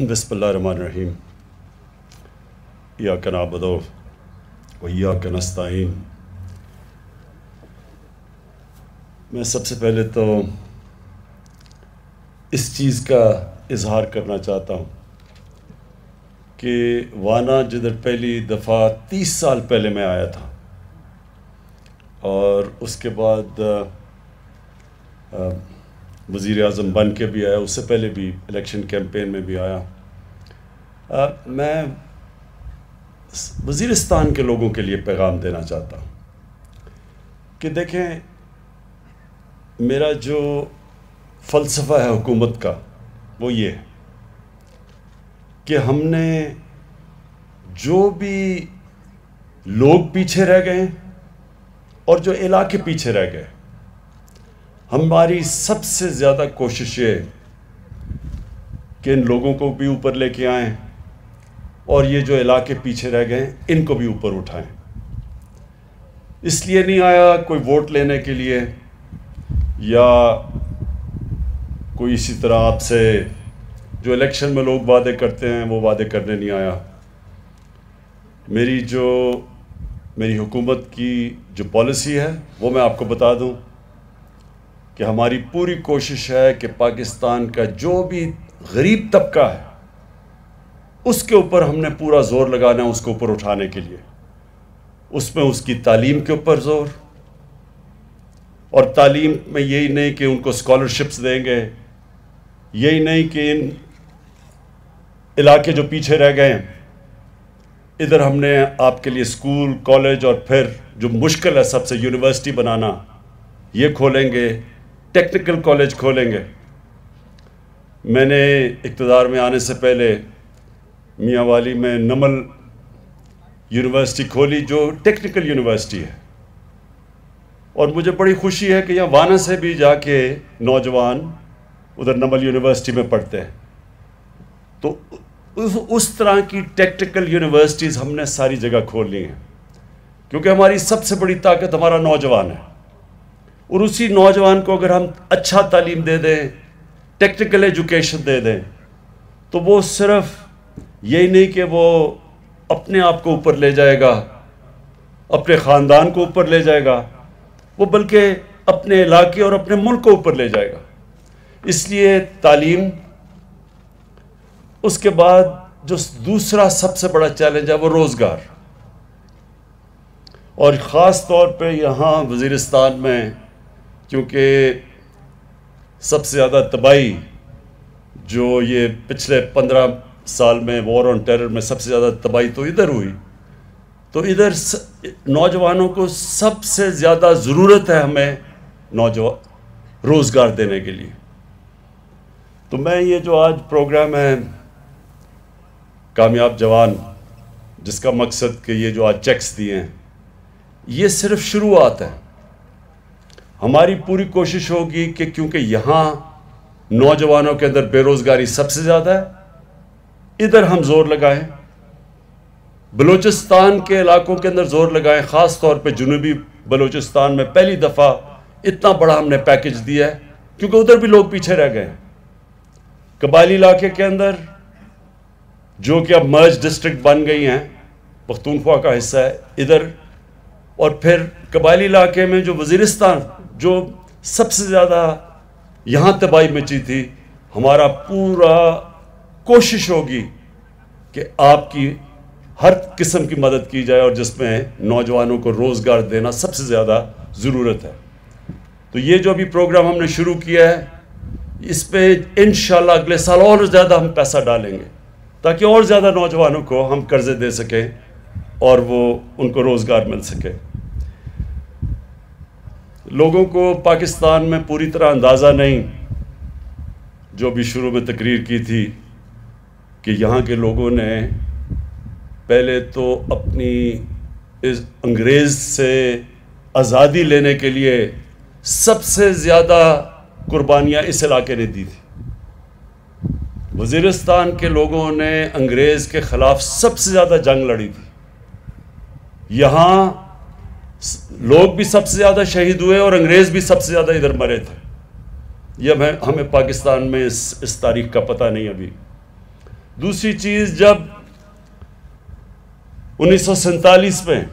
بسم اللہ الرحمن الرحیم ایاک نعبد و ایاک نستعین۔ میں سب سے پہلے تو اس چیز کا اظہار کرنا چاہتا ہوں کہ وانا جدھر پہلی دفعہ 30 سال پہلے میں آیا تھا اور اس کے بعد وزیر اعظم بن کے بھی آیا، اس سے پہلے بھی الیکشن کیمپین میں بھی آیا، میں وزیرستان کے لوگوں کے لیے پیغام دینا چاہتا ہوں کہ دیکھیں، میرا جو فلسفہ ہے حکومت کا وہ یہ ہے کہ ہم نے جو بھی لوگ پیچھے رہ گئے اور جو علاقے پیچھے رہ گئے، ہماری سب سے زیادہ کوشش یہ کہ ان لوگوں کو بھی اوپر لے کے آئیں اور یہ جو علاقے پیچھے رہ گئے ان کو بھی اوپر اٹھائیں۔ اس لیے نہیں آیا کوئی ووٹ لینے کے لیے یا کوئی اسی طرح آپ سے جو الیکشن میں لوگ وعدے کرتے ہیں وہ وعدے کرنے نہیں آیا۔ میری حکومت کی جو پالیسی ہے وہ میں آپ کو بتا دوں کہ ہماری پوری کوشش ہے کہ پاکستان کا جو بھی غریب طبقہ ہے اس کے اوپر ہم نے پورا زور لگانا ہے، اس کو اوپر اٹھانے کے لیے۔ اس میں اس کی تعلیم کے اوپر زور، اور تعلیم میں یہی نہیں کہ ان کو اسکالرشپس دیں گے، یہی نہیں کہ ان علاقے جو پیچھے رہ گئے ہیں ادھر ہم نے آپ کے لیے اسکول، کالج اور پھر جو مشکل ہے سب سے یونیورسٹی بنانا، یہ کھولیں گے، ٹیکنیکل کالج کھولیں گے۔ میں نے اقتدار میں آنے سے پہلے میاں والی میں نمل یونیورسٹی کھولی جو ٹیکنیکل یونیورسٹی ہے، اور مجھے بڑی خوشی ہے کہ یہاں وانا سے بھی جا کے نوجوان ادھر نمل یونیورسٹی میں پڑھتے ہیں۔ تو اس طرح کی ٹیکنیکل یونیورسٹیز ہم نے ساری جگہ کھولنی ہیں، کیونکہ ہماری سب سے بڑی طاقت ہمارا نوجوان ہے، اور اسی نوجوان کو اگر ہم اچھا تعلیم دے دیں، ٹیکنیکل ایجوکیشن دے دیں، تو وہ صرف یہی نہیں کہ وہ اپنے آپ کو اوپر لے جائے گا، اپنے خاندان کو اوپر لے جائے گا، وہ بلکہ اپنے علاقے اور اپنے ملک کو اوپر لے جائے گا۔ اس لیے تعلیم، اس کے بعد جو دوسرا سب سے بڑا چیلنج ہے وہ روزگار، اور خاص طور پہ یہاں وزیرستان میں کیونکہ سب سے زیادہ تباہی جو یہ پچھلے 15 سال میں وار آن ٹیرر میں سب سے زیادہ تباہی تو ادھر ہوئی، تو ادھر نوجوانوں کو سب سے زیادہ ضرورت ہے ہمیں روزگار دینے کے لیے۔ تو میں یہ جو آج پروگرام ہے کامیاب جوان، جس کا مقصد کہ یہ جو آج چیکس دیے ہیں، یہ صرف شروعات ہے۔ ہماری پوری کوشش ہوگی کہ کیونکہ یہاں نوجوانوں کے اندر بے روزگاری سب سے زیادہ ہے، ادھر ہم زور لگائیں، بلوچستان کے علاقوں کے اندر زور لگائیں، خاص طور پہ جنوبی بلوچستان میں پہلی دفعہ اتنا بڑا ہم نے پیکج دیا ہے، کیونکہ ادھر بھی لوگ پیچھے رہ گئے ہیں۔ قبائلی علاقے کے اندر جو کہ اب مرج ڈسٹرکٹ بن گئی ہیں، پختونخوا کا حصہ ہے ادھر، اور پھر قبائلی علاقے میں جو وزیرستان جو سب سے زیادہ یہاں تباہی مچی تھی، ہمارا پورا کوشش ہوگی کہ آپ کی ہر قسم کی مدد کی جائے، اور جس میں نوجوانوں کو روزگار دینا سب سے زیادہ ضرورت ہے۔ تو یہ جو ابھی پروگرام ہم نے شروع کیا ہے، اس پہ انشاءاللہ اگلے سال اور زیادہ ہم پیسہ ڈالیں گے تاکہ اور زیادہ نوجوانوں کو ہم قرضے دے سکیں اور ان کو روزگار مل سکے۔ لوگوں کو پاکستان میں پوری طرح اندازہ نہیں، جو بھی شروع میں تقریر کی تھی، کہ یہاں کے لوگوں نے پہلے تو اپنی اس انگریز سے آزادی لینے کے لیے سب سے زیادہ قربانیاں اس علاقے نے دی تھی۔ وزیرستان کے لوگوں نے انگریز کے خلاف سب سے زیادہ جنگ لڑی تھی، یہاں لوگ بھی سب سے زیادہ شہید ہوئے اور انگریز بھی سب سے زیادہ ادھر مرے تھے۔ یہ ہمیں پاکستان میں اس تاریخ کا پتہ نہیں ابھی۔ دوسری چیز، جب 1947 میں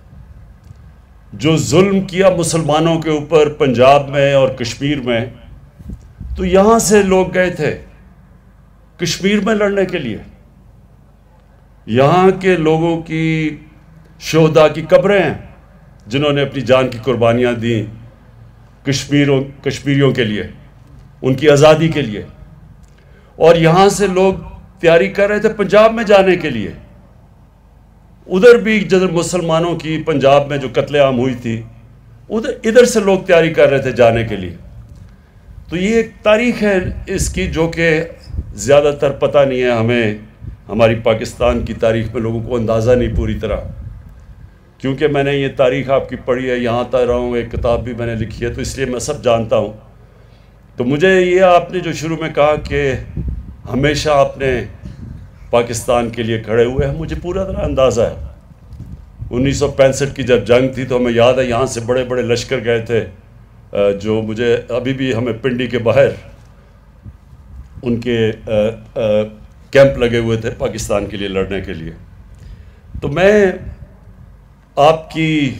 جو ظلم کیا مسلمانوں کے اوپر پنجاب میں اور کشمیر میں، تو یہاں سے لوگ گئے تھے کشمیر میں لڑنے کے لیے. یہاں کے لوگوں کی شہداء کی قبریں ہیں جنہوں نے اپنی جان کی قربانیاں دیں کشمیریوں کے لیے، ان کی آزادی کے لیے. اور یہاں سے لوگ تیاری کر رہے تھے پنجاب میں جانے کے لیے. ادھر بھی جب مسلمانوں کی پنجاب میں جو قتل عام ہوئی تھی، ادھر سے لوگ تیاری کر رہے تھے جانے کے لیے. تو یہ ایک تاریخ ہے اس کی جو کہ زیادہ تر پتہ نہیں ہے ہمیں. ہماری پاکستان کی تاریخ میں لوگوں کو اندازہ نہیں پوری طرح، کیونکہ میں نے یہ تاریخ آپ کی پڑھی ہے، یہاں تک رہا ہوں، ایک کتاب بھی میں نے لکھی ہے، تو اس لیے میں سب جانتا ہوں. تو مجھے یہ آپ نے جو شروع میں کہا کہ ہمیشہ آپ نے پاکستان کے لیے کھڑے ہوئے ہیں، مجھے پورا طرح اندازہ ہے. 1965 کی جب جنگ تھی تو ہمیں یاد ہے یہاں سے بڑے بڑے لشکر گئے تھے، جو مجھے ابھی بھی ہمیں پنڈی کے باہر ان کے کیمپ لگے ہوئے تھے پاکستان کے لیے لڑنے کے لیے. تو میں آپ کی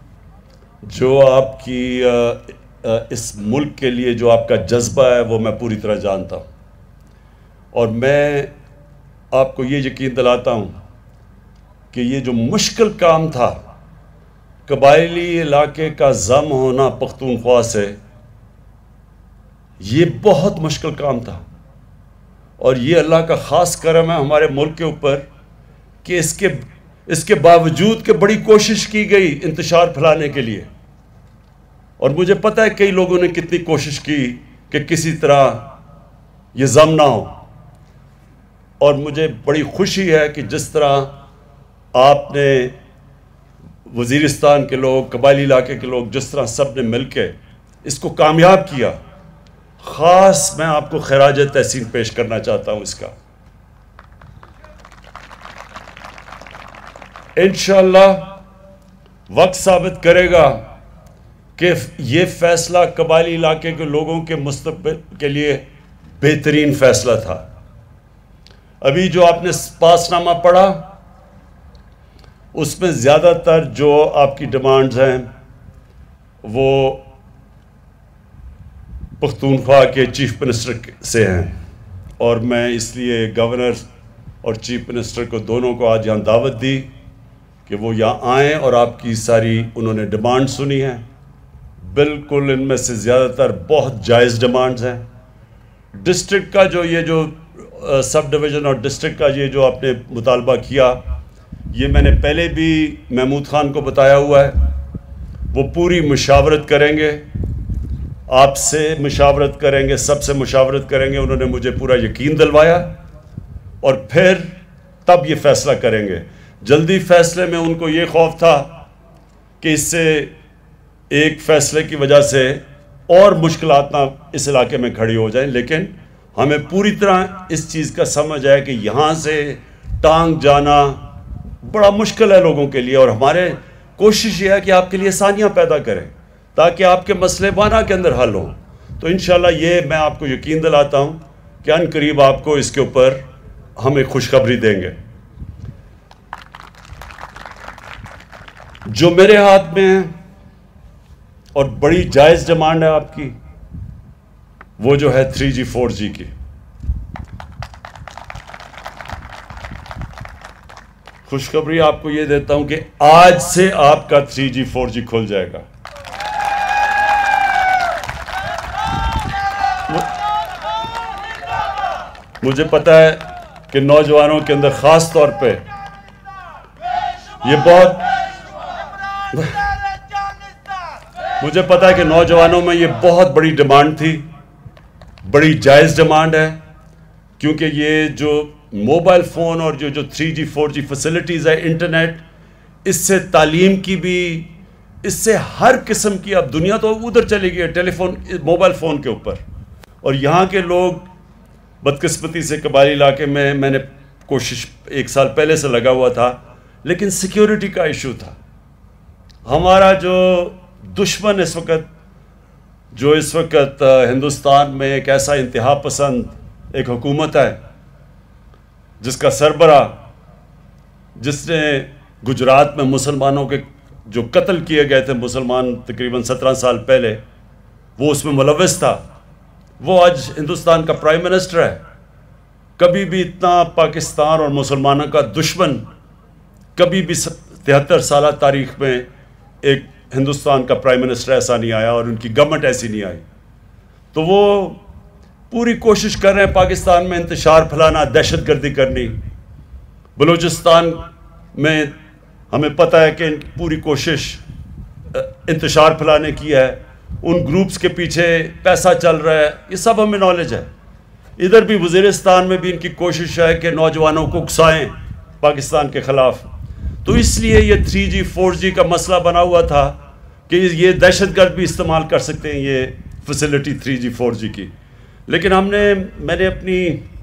اس ملک کے لیے جو آپ کا جذبہ ہے وہ میں پوری طرح جانتا ہوں، اور میں آپ کو یہ یقین دلاتا ہوں کہ یہ جو مشکل کام تھا، قبائلی علاقے کا ضم ہونا پختونخوا سے، یہ بہت مشکل کام تھا. اور یہ اللہ کا خاص کرم ہے ہمارے ملک کے اوپر کہ اس کے باوجود کہ بڑی کوشش کی گئی انتشار پھیلانے کے لیے. اور مجھے پتہ ہے کئی لوگوں نے کتنی کوشش کی کہ کسی طرح یہ ضم نہ ہو. اور مجھے بڑی خوشی ہے کہ جس طرح آپ نے، وزیرستان کے لوگ، قبائلی علاقے کے لوگ، جس طرح سب نے مل کے اس کو کامیاب کیا. خاص میں آپ کو خراج تحسین پیش کرنا چاہتا ہوں اس کا. انشاءاللہ وقت ثابت کرے گا کہ یہ فیصلہ قبائلی علاقے کے لوگوں کے مستقبل کے لیے بہترین فیصلہ تھا. ابھی جو آپ نے پاس نامہ پڑھا اس میں زیادہ تر جو آپ کی ڈیمانڈز ہیں وہ پختونخوا کے چیف منسٹر سے ہیں، اور میں اس لیے گورنر اور چیف منسٹر کو دونوں کو آج یہاں دعوت دی کہ وہ یہاں آئیں اور آپ کی ساری انہوں نے ڈیمانڈ سنی ہیں. بالکل ان میں سے زیادہ تر بہت جائز ڈیمانڈز ہیں. ڈسٹرکٹ کا یہ جو سب ڈویژن اور ڈسٹرکٹ کا یہ جو آپ نے مطالبہ کیا، یہ میں نے پہلے بھی محمود خان کو بتایا ہوا ہے. وہ پوری مشاورت کریں گے، آپ سے مشاورت کریں گے، سب سے مشاورت کریں گے. انہوں نے مجھے پورا یقین دلوایا، اور پھر تب یہ فیصلہ کریں گے. جلدی فیصلے میں ان کو یہ خوف تھا کہ اس سے ایک فیصلے کی وجہ سے اور مشکلات نہ اس علاقے میں کھڑی ہو جائیں، لیکن ہمیں پوری طرح اس چیز کا سمجھ آئے کہ یہاں سے ٹانگ جانا بڑا مشکل ہے لوگوں کے لیے، اور ہمارے کوشش یہ ہے کہ آپ کے لیے آسانیاں پیدا کریں تاکہ آپ کے مسئلے وانا کے اندر حل ہوں. تو انشاءاللہ یہ میں آپ کو یقین دلاتا ہوں کہ ان قریب آپ کو اس کے اوپر ہم ایک خوشخبری دیں گے. جو میرے ہاتھ میں ہے اور بڑی جائز ڈیمانڈ ہے آپ کی، وہ جو ہے 3G 4G کی. خوشخبری آپ کو یہ دیتا ہوں کہ آج سے آپ کا 3G 4G کھل جائے گا. مجھے پتا ہے کہ نوجوانوں کے اندر خاص طور پہ یہ مجھے پتا ہے کہ نوجوانوں میں یہ بہت بڑی ڈیمانڈ تھی، بڑی جائز ڈیمانڈ ہے، کیونکہ یہ جو موبائل فون اور جو 3G 4G فیسلٹیز ہے، انٹرنیٹ، اس سے تعلیم کی بھی، اس سے ہر قسم کی، اب دنیا تو ادھر چلی گئی ہے ٹیلی فون، موبائل فون کے اوپر. اور یہاں کے لوگ بدقسمتی سے قبائلی علاقے میں نے کوشش 1 سال پہلے سے لگا ہوا تھا، لیکن سیکیورٹی کا ایشو تھا. ہمارا جو دشمن اس وقت ہندوستان میں ایک ایسا انتہا پسند ایک حکومت ہے جس کا سربراہ، جس نے گجرات میں مسلمانوں کے جو قتل کیے گئے تھے مسلمان تقریباً 17 سال پہلے، وہ اس میں ملوث تھا، وہ آج ہندوستان کا پرائم منسٹر ہے۔ کبھی بھی اتنا پاکستان اور مسلمانوں کا دشمن کبھی بھی 73 سالہ تاریخ میں ایک ہندوستان کا پرائم منسٹر ایسا نہیں آیا اور ان کی گورنمنٹ ایسی نہیں آئی۔ تو وہ پوری کوشش کر رہے ہیں پاکستان میں انتشار پھیلانا، دہشت گردی کرنی۔ بلوچستان میں ہمیں پتہ ہے کہ پوری کوشش انتشار پھیلانے کی ہے، ان گروپس کے پیچھے پیسہ چل رہا ہے، یہ سب ہمیں نالج ہے۔ ادھر بھی وزیرستان میں بھی ان کی کوشش ہے کہ نوجوانوں کو اکسائیں پاکستان کے خلاف۔ تو اس لیے یہ 3G 4G کا مسئلہ بنا ہوا تھا کہ یہ دہشت گرد بھی استعمال کر سکتے ہیں یہ فیسلٹی 3G 4G کی۔ لیکن میں نے اپنی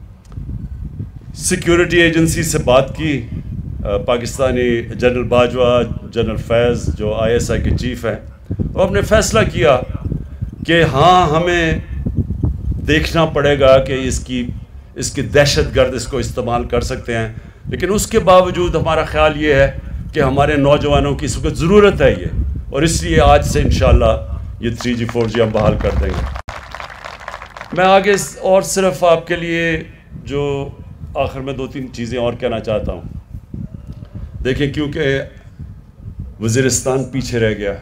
سیکیورٹی ایجنسی سے بات کی، پاکستانی جنرل باجوہ، جنرل فیض جو ISI کے چیف ہیں، اور ہم نے فیصلہ کیا کہ ہاں ہمیں دیکھنا پڑے گا کہ اس کی دہشت گرد اس کو استعمال کر سکتے ہیں، لیکن اس کے باوجود ہمارا خیال یہ ہے کہ ہمارے نوجوانوں کی اس وقت ضرورت ہے یہ، اور اس لیے آج سے انشاءاللہ یہ 3G 4G ہم بحال کر دیں گے۔ میں آگے اور صرف آپ کے لیے جو آخر میں 2-3 چیزیں اور کہنا چاہتا ہوں۔ دیکھیں، کیونکہ وزیرستان پیچھے رہ گیا،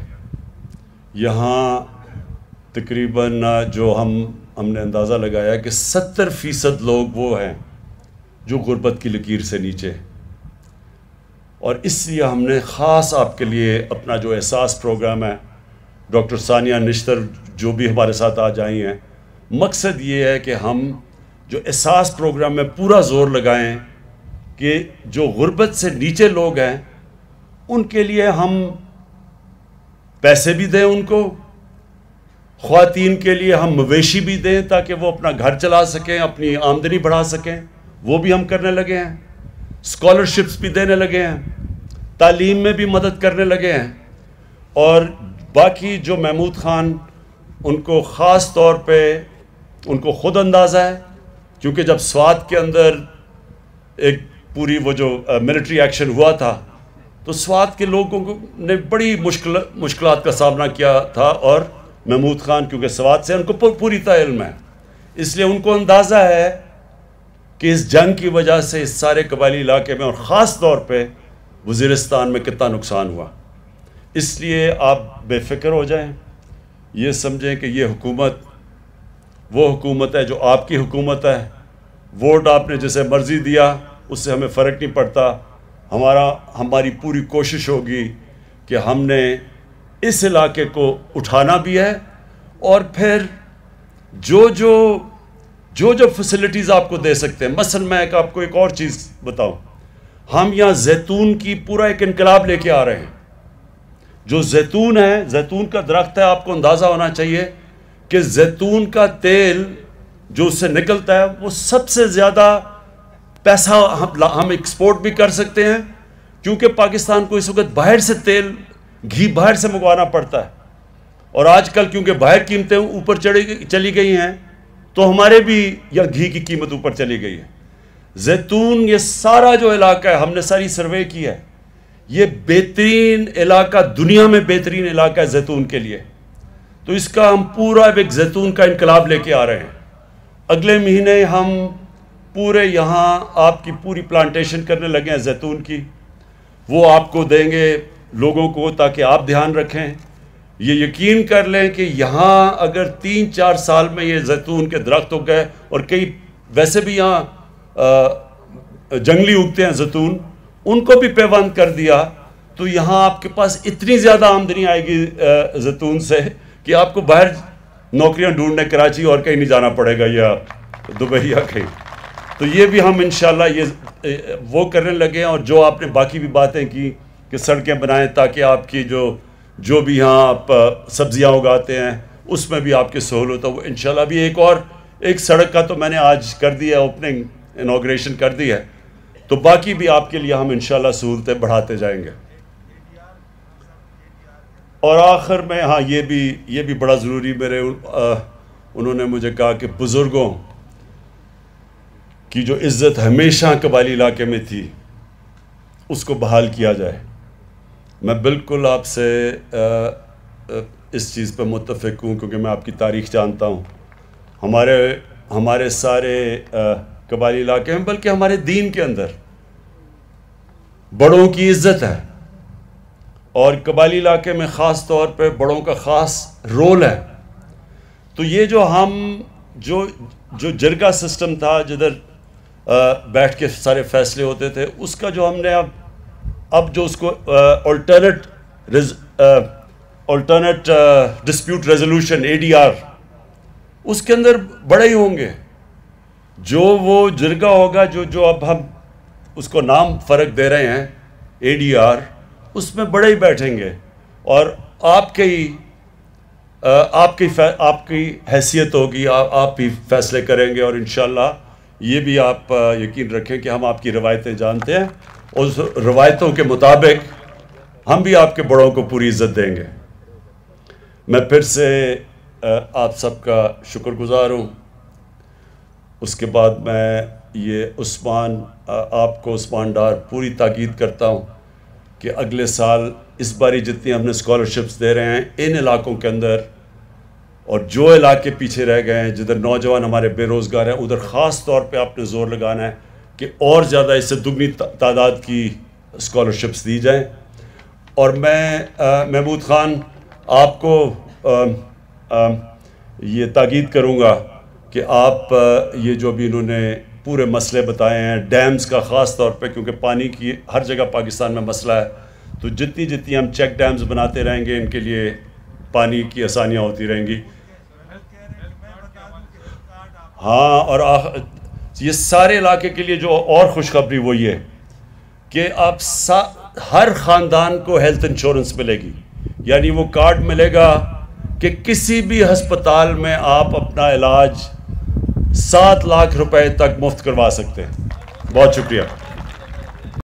یہاں تقریباً جو ہم نے اندازہ لگایا کہ 70% لوگ وہ ہیں جو غربت کی لکیر سے نیچے، اور اس لیے ہم نے خاص آپ کے لیے اپنا جو احساس پروگرام ہے، ڈاکٹر ثانیہ نشتر جو بھی ہمارے ساتھ آج آئی ہیں، مقصد یہ ہے کہ ہم جو احساس پروگرام میں پورا زور لگائیں کہ جو غربت سے نیچے لوگ ہیں ان کے لیے ہم پیسے بھی دیں، ان کو خواتین کے لیے ہم مویشی بھی دیں تاکہ وہ اپنا گھر چلا سکیں، اپنی آمدنی بڑھا سکیں، وہ بھی ہم کرنے لگے ہیں۔ اسکالرشپس بھی دینے لگے ہیں، تعلیم میں بھی مدد کرنے لگے ہیں، اور باقی جو محمود خان، ان کو خاص طور پہ ان کو خود اندازہ ہے، کیونکہ جب سوات کے اندر ایک پوری وہ جو ملٹری ایکشن ہوا تھا تو سوات کے لوگوں نے بڑی مشکلات کا سامنا کیا تھا، اور محمود خان کیونکہ سوات سے ان کو پوری طرح علم ہے، اس لیے ان کو اندازہ ہے کہ اس جنگ کی وجہ سے اس سارے قبائلی علاقے میں اور خاص طور پہ وزیرستان میں کتنا نقصان ہوا۔ اس لیے آپ بے فکر ہو جائیں، یہ سمجھیں کہ یہ حکومت وہ حکومت ہے جو آپ کی حکومت ہے۔ ووٹ آپ نے جسے مرضی دیا اس سے ہمیں فرق نہیں پڑتا، ہماری پوری کوشش ہوگی کہ ہم نے اس علاقے کو اٹھانا بھی ہے، اور پھر جو فیسلٹیز آپ کو دے سکتے ہیں۔ مثلا میں آپ کو ایک اور چیز بتاؤں، ہم یہاں زیتون کی پورا ایک انقلاب لے کے آ رہے ہیں۔ جو زیتون ہے، زیتون کا درخت ہے، آپ کو اندازہ ہونا چاہیے کہ زیتون کا تیل جو اس سے نکلتا ہے وہ سب سے زیادہ پیسہ ہم ایکسپورٹ بھی کر سکتے ہیں، کیونکہ پاکستان کو اس وقت باہر سے گھی باہر سے منگوانا پڑتا ہے، اور آج کل کیونکہ باہر قیمتیں اوپر چلی گئی ہیں تو ہمارے بھی یا گھی کی قیمت اوپر چلی گئی ہے۔ زیتون، یہ سارا جو علاقہ ہے، ہم نے ساری سروے کی ہے، یہ بہترین علاقہ، دنیا میں بہترین علاقہ ہے زیتون کے لیے۔ تو اس کا ہم پورا ایک زیتون کا انقلاب لے کے آ رہے ہیں۔ اگلے مہینے ہم پورے یہاں آپ کی پوری پلانٹیشن کرنے لگے ہیں زیتون کی، وہ آپ کو دیں گے لوگوں کو تاکہ آپ دھیان رکھیں۔ یہ یقین کر لیں کہ یہاں اگر 3-4 سال میں یہ زیتون کے درخت ہو گئے، اور کئی ویسے بھی یہاں جنگلی اگتے ہیں زیتون، ان کو بھی پیوند کر دیا تو یہاں آپ کے پاس اتنی زیادہ آمدنی آئے گی زیتون سے کہ آپ کو باہر نوکریاں ڈھونڈنے کراچی اور کہیں نہیں جانا پڑے گا یا دبئی یا کہیں۔ تو یہ بھی ہم انشاءاللہ یہ وہ کرنے لگے ہیں، اور جو آپ نے باقی بھی باتیں کی کہ سڑکیں بنائیں تاکہ آپ کی جو بھی یہاں آپ سبزیاں اگاتے ہیں اس میں بھی آپ کی سہولت ہو، وہ انشاءاللہ بھی ایک سڑک کا تو میں نے آج کر دیا، اوپننگ انوگریشن کر دی ہے، تو باقی بھی آپ کے لیے ہم انشاءاللہ سہولتیں بڑھاتے جائیں گے۔ اور آخر میں ہاں یہ بھی بڑا ضروری، انہوں نے مجھے کہا کہ بزرگوں کی جو عزت ہمیشہ قبائلی علاقے میں تھی اس کو بحال کیا جائے. میں بالکل آپ سے اس چیز پہ متفق ہوں کیونکہ میں آپ کی تاریخ جانتا ہوں. ہمارے سارے قبائلی علاقے میں بلکہ ہمارے دین کے اندر بڑوں کی عزت ہے اور قبائلی علاقے میں خاص طور پہ بڑوں کا خاص رول ہے. تو یہ جو جرگہ سسٹم تھا جدھر بیٹھ کے سارے فیصلے ہوتے تھے اس کا جو ہم نے اب جو اس کو آلٹرنیٹ ڈسپیوٹ ریزولوشن ADR اس کے اندر بڑے ہی ہوں گے. جو وہ جرگہ ہوگا جو اب ہم اس کو نام فرق دے رہے ہیں ADR اس میں بڑے ہی بیٹھیں گے اور آپ کی حیثیت ہوگی. آپ ہی فیصلے کریں گے اور انشاءاللہ یہ بھی آپ یقین رکھیں کہ ہم آپ کی روایتیں جانتے ہیں اور اس روایتوں کے مطابق ہم بھی آپ کے بڑوں کو پوری عزت دیں گے. میں پھر سے آپ سب کا شکر گزار ہوں. اس کے بعد میں یہ آپ کو عثمان ڈار پوری تاکید کرتا ہوں کہ اگلے سال اس باری جتنی ہم نے اسکالرشپس دے رہے ہیں ان علاقوں کے اندر اور جو علاقے پیچھے رہ گئے ہیں جدھر نوجوان ہمارے بے روزگار ہیں ادھر خاص طور پہ آپ نے زور لگانا ہے کہ اور زیادہ اس سے دگنی تعداد کی اسکالرشپس دی جائیں. اور میں محمود خان آپ کو یہ تاکید کروں گا کہ آپ یہ جو بھی انہوں نے پورے مسئلے بتائے ہیں ڈیمز کا خاص طور پہ کیونکہ پانی کی ہر جگہ پاکستان میں مسئلہ ہے تو جتنی ہم چیک ڈیمز بناتے رہیں گے ان کے لیے پانی کی آسانیاں ہوتی رہیں گی. ہاں اور یہ سارے علاقے کے لیے جو اور خوشخبری وہ یہ کہ آپ ہر خاندان کو ہیلتھ انشورنس ملے گی. یعنی وہ کارڈ ملے گا کہ کسی بھی ہسپتال میں آپ اپنا علاج 7 لاکھ روپے تک مفت کروا سکتے ہیں. بہت شکریہ.